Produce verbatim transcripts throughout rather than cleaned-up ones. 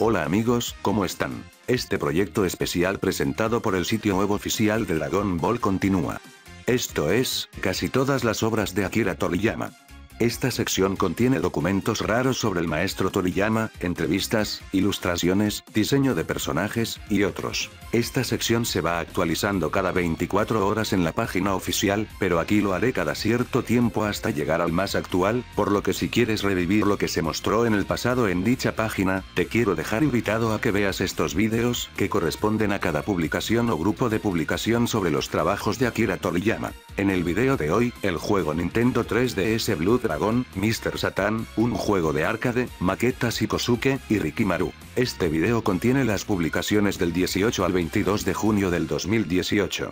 Hola amigos, ¿cómo están? Este proyecto especial presentado por el sitio web oficial de Dragon Ball continúa. Esto es, casi todas las obras de Akira Toriyama. Esta sección contiene documentos raros sobre el maestro Toriyama, entrevistas, ilustraciones, diseño de personajes, y otros. Esta sección se va actualizando cada veinticuatro horas en la página oficial, pero aquí lo haré cada cierto tiempo hasta llegar al más actual, por lo que si quieres revivir lo que se mostró en el pasado en dicha página, te quiero dejar invitado a que veas estos vídeos, que corresponden a cada publicación o grupo de publicación sobre los trabajos de Akira Toriyama. En el video de hoy, el juego Nintendo tres D S Blue Dragon, mister Satan, un juego de arcade, maquetas y Kosuke, y Rikimaru. Este video contiene las publicaciones del dieciocho al veintidós de junio del dos mil dieciocho.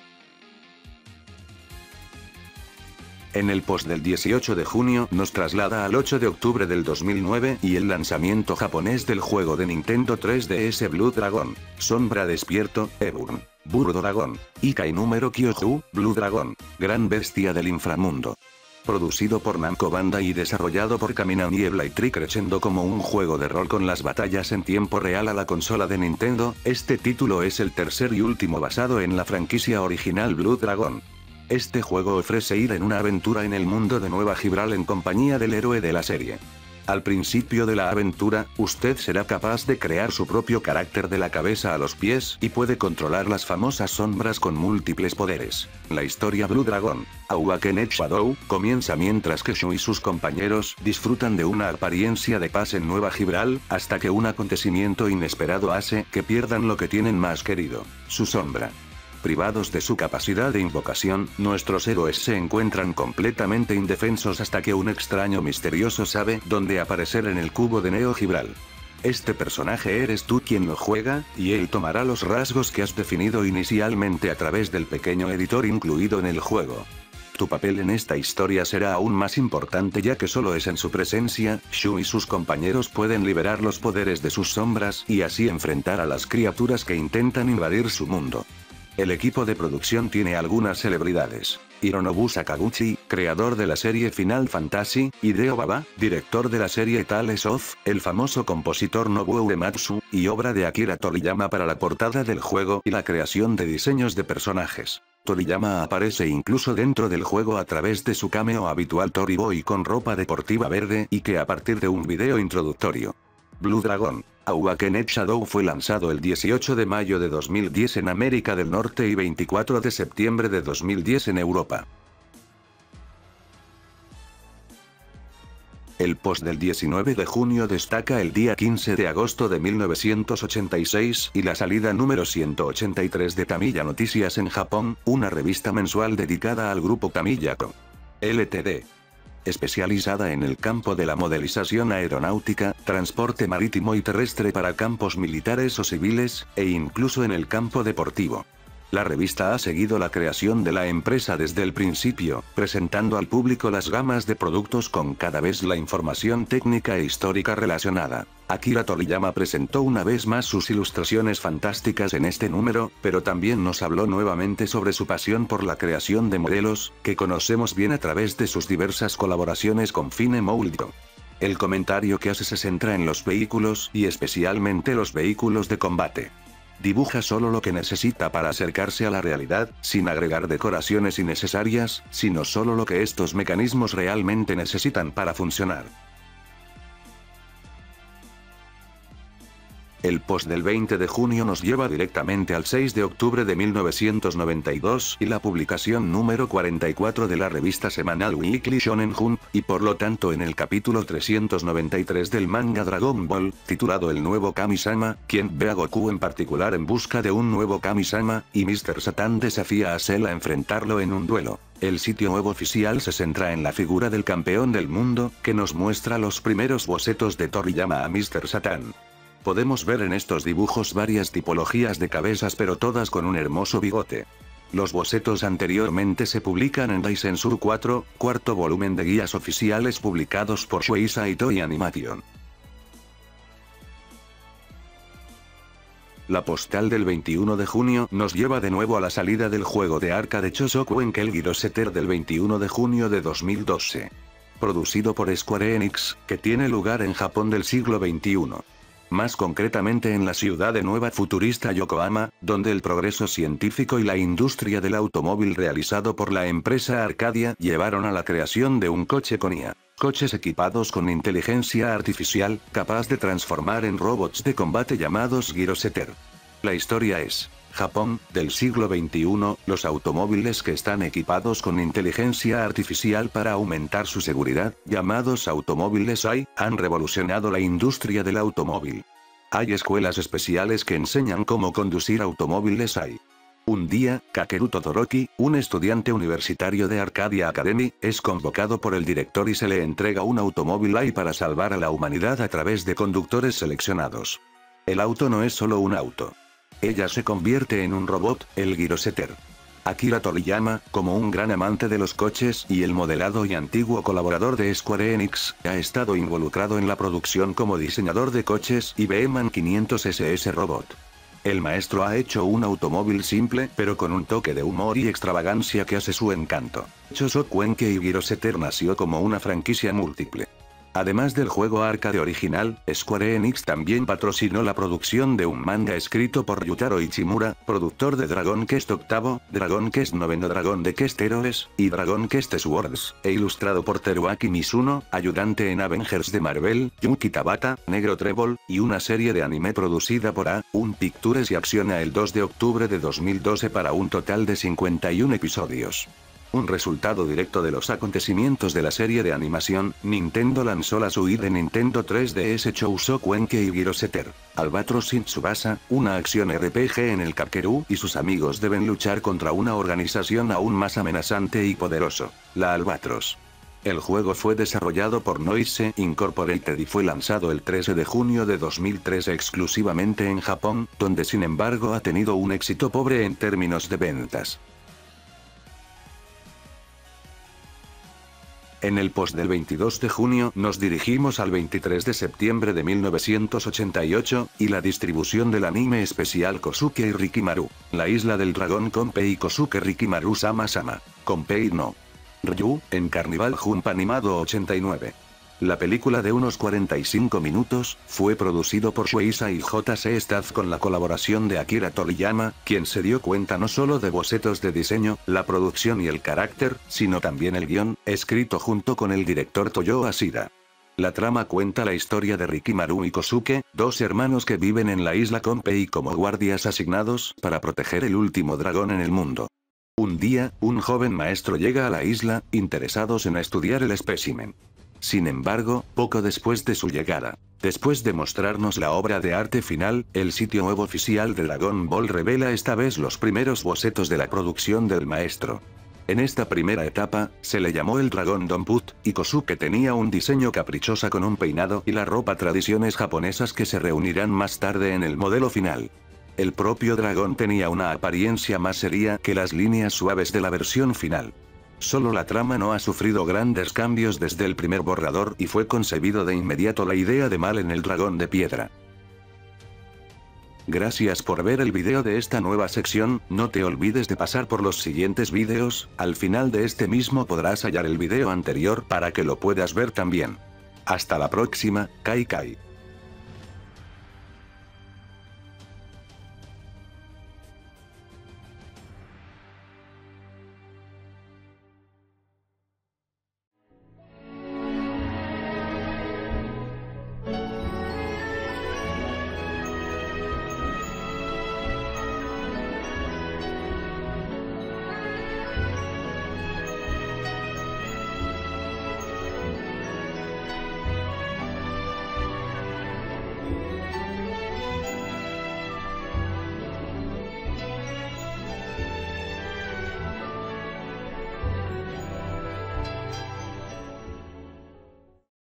En el post del dieciocho de junio nos traslada al ocho de octubre del dos mil nueve y el lanzamiento japonés del juego de Nintendo tres D S Blue Dragon, Sombra Despierto, Eburn, Burro Dragon, Ikai número Kyoju, Blue Dragon, Gran Bestia del Inframundo. Producido por Namco Bandai y desarrollado por Camina Niebla y Tri Crescendo como un juego de rol con las batallas en tiempo real a la consola de Nintendo, este título es el tercer y último basado en la franquicia original Blue Dragon. Este juego ofrece ir en una aventura en el mundo de Nueva Gibral en compañía del héroe de la serie. Al principio de la aventura, usted será capaz de crear su propio carácter de la cabeza a los pies y puede controlar las famosas sombras con múltiples poderes. La historia Blue Dragon, Awakened Shadow, comienza mientras que Shu y sus compañeros disfrutan de una apariencia de paz en Nueva Gibral, hasta que un acontecimiento inesperado hace que pierdan lo que tienen más querido, su sombra. Privados de su capacidad de invocación, nuestros héroes se encuentran completamente indefensos hasta que un extraño misterioso sabe dónde aparecer en el cubo de Neo Gibral. Este personaje eres tú quien lo juega, y él tomará los rasgos que has definido inicialmente a través del pequeño editor incluido en el juego. Tu papel en esta historia será aún más importante ya que solo es en su presencia, Shu y sus compañeros pueden liberar los poderes de sus sombras y así enfrentar a las criaturas que intentan invadir su mundo. El equipo de producción tiene algunas celebridades. Hironobu Sakaguchi, creador de la serie Final Fantasy, Hideo Baba, director de la serie Tales of, el famoso compositor Nobuo Uematsu, y obra de Akira Toriyama para la portada del juego y la creación de diseños de personajes. Toriyama aparece incluso dentro del juego a través de su cameo habitual Tori Boy con ropa deportiva verde y que a partir de un video introductorio. Blue Dragon, Awakened Shadow fue lanzado el dieciocho de mayo de dos mil diez en América del Norte y veinticuatro de septiembre de dos mil diez en Europa. El post del diecinueve de junio destaca el día quince de agosto de mil novecientos ochenta y seis y la salida número ciento ochenta y tres de Tamiya Noticias en Japón, una revista mensual dedicada al grupo Tamiya Co. Ltd. Especializada en el campo de la modelización aeronáutica, transporte marítimo y terrestre para campos militares o civiles, e incluso en el campo deportivo. La revista ha seguido la creación de la empresa desde el principio, presentando al público las gamas de productos con cada vez la información técnica e histórica relacionada. Akira Toriyama presentó una vez más sus ilustraciones fantásticas en este número, pero también nos habló nuevamente sobre su pasión por la creación de modelos, que conocemos bien a través de sus diversas colaboraciones con Fine Mouldo. El comentario que hace se centra en los vehículos y especialmente los vehículos de combate. Dibuja solo lo que necesita para acercarse a la realidad, sin agregar decoraciones innecesarias, sino solo lo que estos mecanismos realmente necesitan para funcionar. El post del veinte de junio nos lleva directamente al seis de octubre de mil novecientos noventa y dos y la publicación número cuarenta y cuatro de la revista semanal Weekly Shonen Jump, y por lo tanto en el capítulo trescientos noventa y tres del manga Dragon Ball, titulado El Nuevo Kami-sama, quien ve a Goku en particular en busca de un nuevo Kami-sama, y mister Satan desafía a Cell a enfrentarlo en un duelo. El sitio web oficial se centra en la figura del campeón del mundo, que nos muestra los primeros bocetos de Toriyama a mister Satan. Podemos ver en estos dibujos varias tipologías de cabezas pero todas con un hermoso bigote. Los bocetos anteriormente se publican en Daisensur cuatro, cuarto volumen de guías oficiales publicados por Shueisha y Toei Animation. La postal del veintiuno de junio nos lleva de nuevo a la salida del juego de arcade Chosoku en Kelgiro Setter del veintiuno de junio de dos mil doce. Producido por Square Enix, que tiene lugar en Japón del siglo veintiuno. más concretamente en la ciudad de Nueva Futurista Yokohama, donde el progreso científico y la industria del automóvil realizado por la empresa Arcadia llevaron a la creación de un coche con I A. Coches equipados con inteligencia artificial, capaz de transformar en robots de combate llamados Gyrosetter. La historia es: Japón, del siglo veintiuno, los automóviles que están equipados con inteligencia artificial para aumentar su seguridad, llamados automóviles A I, han revolucionado la industria del automóvil. Hay escuelas especiales que enseñan cómo conducir automóviles A I. Un día, Kakeru Todoroki, un estudiante universitario de Arcadia Academy, es convocado por el director y se le entrega un automóvil A I para salvar a la humanidad a través de conductores seleccionados. El auto no es solo un auto. Ella se convierte en un robot, el Gyrosetter. Akira Toriyama, como un gran amante de los coches y el modelado y antiguo colaborador de Square Enix, ha estado involucrado en la producción como diseñador de coches y B M A N quinientos S S Robot. El maestro ha hecho un automóvil simple pero con un toque de humor y extravagancia que hace su encanto. Chosokuenke y Gyrosetter nació como una franquicia múltiple. Además del juego arcade original, Square Enix también patrocinó la producción de un manga escrito por Yutaro Ichimura, productor de Dragon Quest octavo, Dragon Quest noveno, Dragon Quest Heroes, y Dragon Quest Swords, e ilustrado por Teruaki Mizuno, ayudante en Avengers de Marvel, Yuki Tabata, Negro Trébol, y una serie de anime producida por A uno Pictures y acciona el dos de octubre de dos mil doce para un total de cincuenta y uno episodios. Un resultado directo de los acontecimientos de la serie de animación, Nintendo lanzó la Suite de Nintendo tres D S Chosokuenke y Gyrosetter. Albatros in Tsubasa, una acción R P G en el Kakeru y sus amigos deben luchar contra una organización aún más amenazante y poderoso, la Albatros. El juego fue desarrollado por Noise Incorporated y fue lanzado el trece de junio de dos mil trece exclusivamente en Japón, donde sin embargo ha tenido un éxito pobre en términos de ventas. En el post del veintidós de junio nos dirigimos al veintitrés de septiembre de mil novecientos ochenta y ocho, y la distribución del anime especial Kosuke y Rikimaru, la isla del dragón Konpei Kosuke Rikimaru Sama Sama, Konpei no Ryu, en Carnival Jump animado ochenta y nueve. La película de unos cuarenta y cinco minutos, fue producido por Shueisha y J C Staff con la colaboración de Akira Toriyama, quien se dio cuenta no solo de bocetos de diseño, la producción y el carácter, sino también el guión, escrito junto con el director Toyo Asida. La trama cuenta la historia de Rikimaru y Kosuke, dos hermanos que viven en la isla Konpei como guardias asignados para proteger el último dragón en el mundo. Un día, un joven maestro llega a la isla, interesados en estudiar el espécimen. Sin embargo, poco después de su llegada, después de mostrarnos la obra de arte final, el sitio web oficial de Dragon Ball revela esta vez los primeros bocetos de la producción del maestro. En esta primera etapa, se le llamó el dragón Donput, y Kosuke tenía un diseño caprichoso con un peinado y la ropa tradiciones japonesas que se reunirán más tarde en el modelo final. El propio dragón tenía una apariencia más seria que las líneas suaves de la versión final. Solo la trama no ha sufrido grandes cambios desde el primer borrador y fue concebido de inmediato la idea de Mal en el dragón de piedra. Gracias por ver el video de esta nueva sección, no te olvides de pasar por los siguientes videos, al final de este mismo podrás hallar el video anterior para que lo puedas ver también. Hasta la próxima, Kai Kai.